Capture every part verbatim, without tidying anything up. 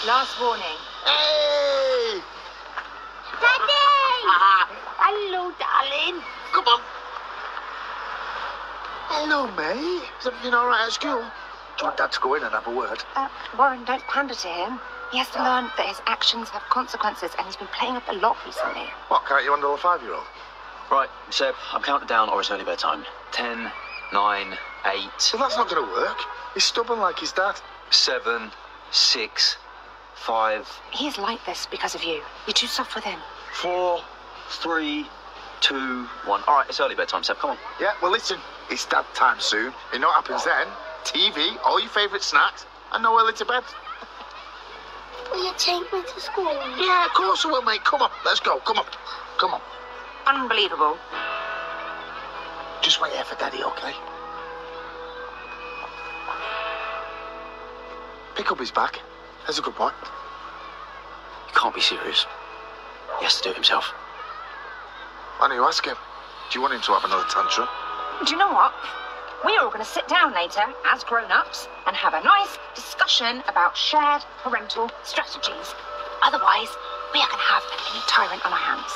Last warning. Hey! Daddy! Ah, Hello, darling. come on. Hello, mate. Is everything all right at school? Do you want Dad to go in and have a word? Uh, Warren, don't pander to him. He has to learn that his actions have consequences, and he's been playing up a lot recently. What, can't you handle a five-year-old? Right, Seb, I'm counting down or it's early bedtime. Ten, nine, eight, Well, that's not going to work. He's stubborn like his dad. seven, six, five, He is like this because of you. You're too soft with him. four, three, two, one. All right, it's early bedtime, Seb. Come on. Yeah, well, listen, it's dad time soon. You know what happens then? T V, all your favourite snacks, and no early to bed. Will you take me to school? Yeah, of course I will, mate. Come on, let's go. Come on. Come on. Unbelievable. Just wait here for Daddy, okay? Pick up his bag. That's a good point. You can't be serious. He has to do it himself. Why don't you ask him? Do you want him to have another tantrum? Do you know what? We're all going to sit down later, as grown-ups, and have a nice discussion about shared parental strategies. Otherwise, we are going to have a mini tyrant on our hands.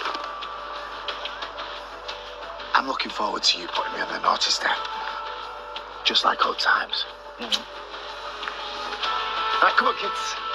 I'm looking forward to you putting me on the naughty step. Just like old times. Mm. Right, come on, kids.